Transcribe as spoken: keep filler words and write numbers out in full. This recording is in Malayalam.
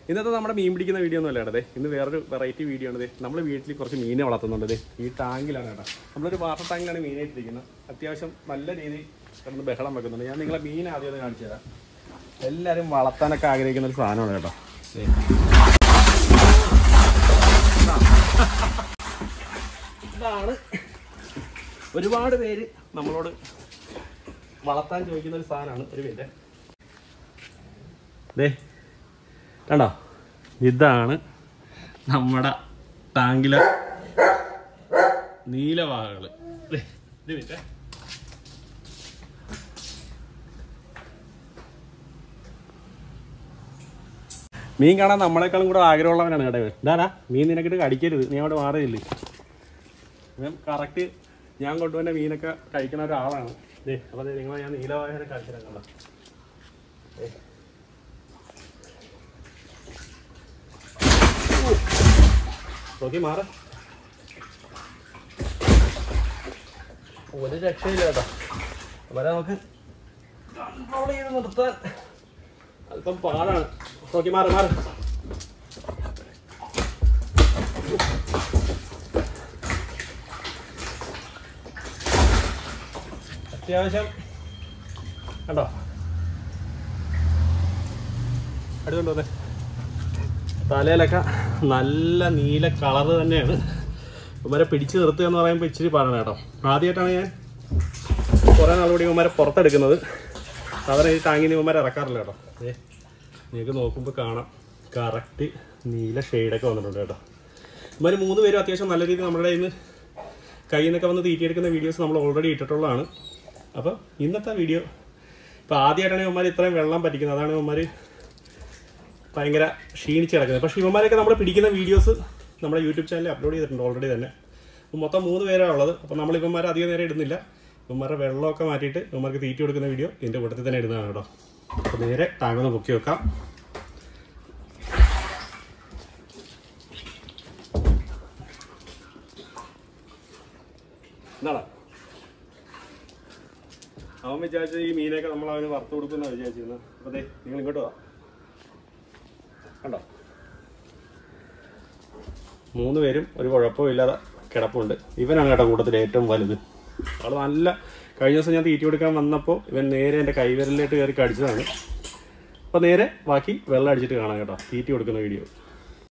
ഇന്നത്തെ നമ്മുടെ മീൻ പിടിക്കുന്ന വീഡിയോ ഒന്നും അല്ല കേട്ടത്. ഇന്ന് വേറൊരു വെറൈറ്റി വീഡിയോ ആണ്. നമ്മൾ വീട്ടിൽ കുറച്ച് മീനെ വളർത്തുന്നുണ്ട്. ഈ ടാങ്കിലാണ് കേട്ടോ. നമ്മളൊരു വാട്ടർ ടാങ്കിലാണ് മീനായിട്ടിരിക്കുന്നത്. അത്യാവശ്യം നല്ല രീതിയിൽ കിടന്ന് ബഹളം വെക്കുന്നുണ്ട്. ഞാൻ നിങ്ങളെ മീൻ ആദ്യം ഒന്ന് കാണിച്ചു തരാം. എല്ലാവരും വളർത്താനൊക്കെ ആഗ്രഹിക്കുന്ന ഒരു സാധനമാണ് കേട്ടോ. ഇതാണ് ഒരുപാട് പേര് നമ്മളോട് വളർത്താൻ ചോദിക്കുന്ന ഒരു സാധനമാണ്. ഒരു പേര് ദേ കണ്ടോ, ഇതാണ് നമ്മുടെ ടാങ്കിലെ നീലവാഹകൾ. മീൻ കാണാൻ നമ്മളെക്കാളും കൂടെ ആഗ്രഹമുള്ളവനാണ് കേട്ടോ. എന്താടാ മീൻ നിനക്കിട്ട് കടിക്കരുത്, നീ അവിടെ മാറിയില്ലേ. ഞാൻ കറക്റ്റ് ഞാൻ കൊണ്ടുവന്ന മീനൊക്കെ കഴിക്കുന്ന ഒരാളാണ്. ദേ അപ്പോൾ നിങ്ങളെ ഞാൻ നീലവാഹനെ കഴിച്ചിട്ട് കണ്ടോ. നോക്കി മാറ, ഒരു രക്ഷയില്ല കേട്ടോ. അവരെ നമുക്ക് കൺട്രോൾ ചെയ്ത് നിർത്താൻ അല്പം പാടാണ്. നോക്കി മാറി മാറി. അത്യാവശ്യം കണ്ടോ അടുത്തുണ്ടോ. അതെ, തലയിലൊക്കെ നല്ല നീല കളറ് തന്നെയാണ്. ഇവന്മാരെ പിടിച്ച് നിർത്തുക എന്ന് പറയുമ്പോൾ ഇച്ചിരി പാടാണ് കേട്ടോ. ആദ്യമായിട്ടാണ് ഞാൻ കുറേ നാളുകൂടി ഇവന്മാരെ പുറത്തെടുക്കുന്നത്. സാധാരണ ഈ ടാങ്ങിൽ നിന്ന് ഇവന്മാരെ ഇറക്കാറില്ല കേട്ടോ. ഏ നിങ്ങൾക്ക് നോക്കുമ്പോൾ കാണാം കറക്റ്റ് നീല ഷെയ്ഡൊക്കെ വന്നിട്ടുണ്ട് കേട്ടോ. ഇവന്മാർ മൂന്ന് പേരും അത്യാവശ്യം നല്ല രീതിയിൽ നമ്മുടെ കയ്യിൽ നിന്ന് കയ്യിൽ നിന്നൊക്കെ വന്ന് തീറ്റിയെടുക്കുന്ന വീഡിയോസ് നമ്മൾ ഓൾറെഡി ഇട്ടിട്ടുള്ളതാണ്. അപ്പോൾ ഇന്നത്തെ വീഡിയോ ഇപ്പോൾ ആദ്യമായിട്ടാണ് ഇവന്മാർ ഇത്രയും വെള്ളം പറ്റിക്കുന്നത്. അതാണ് ഇവന്മാർ ഭയങ്കര ക്ഷീണിച്ച് കിടക്കുന്നത്. പക്ഷേ ഇവന്മാരൊക്കെ നമ്മൾ പിടിക്കുന്ന വീഡിയോസ് നമ്മുടെ യൂട്യൂബ് ചാനലിൽ അപ്ലോഡ് ചെയ്തിട്ടുണ്ട് ഓൾറെഡി തന്നെ. അപ്പോൾ മൊത്തം മൂന്ന് പേരാണ് ഉള്ളത്. അപ്പോൾ നമ്മൾ ഇവന്മാരെ അധികം നേരം ഇടുന്നില്ല. ഇവന്മാരുടെ വെള്ളമൊക്കെ മാറ്റിയിട്ട് ഇവന്മാർക്ക് തീറ്റി കൊടുക്കുന്ന വീഡിയോ ഇതിൻ്റെ കൂട്ടത്തിൽ തന്നെ ഇടുന്നതാണ് കേട്ടോ. അപ്പോൾ നേരെ ടാങ്കൊന്ന് പൊക്കി വെക്കാം. എന്താണ് അവൻ വിചാരിച്ചത് ഈ മീനൊക്കെ നമ്മൾ അവന് വറുത്ത് കൊടുക്കുന്ന വിചാരിച്ചിരുന്നത്. അപ്പോൾ അതെ നിങ്ങൾ ഇങ്ങോട്ട് വാ. കണ്ടോ, മൂന്ന് പേരും ഒരു കുഴപ്പമില്ലാതെ കിടപ്പുണ്ട്. ഇവനാണ് കേട്ടോ കൂട്ടത്തിൽ ഏറ്റവും വലുത്. ആൾ നല്ല കഴിഞ്ഞ ദിവസം ഞാൻ തീറ്റി കൊടുക്കാൻ വന്നപ്പോൾ ഇവൻ നേരെ എൻ്റെ കൈവിരലിലേക്ക് കയറി കടിച്ചതാണ്. അപ്പോൾ നേരെ ബാക്കി വെള്ളം അടിച്ചിട്ട് കാണാം കേട്ടോ തീറ്റി കൊടുക്കുന്ന വീഡിയോ.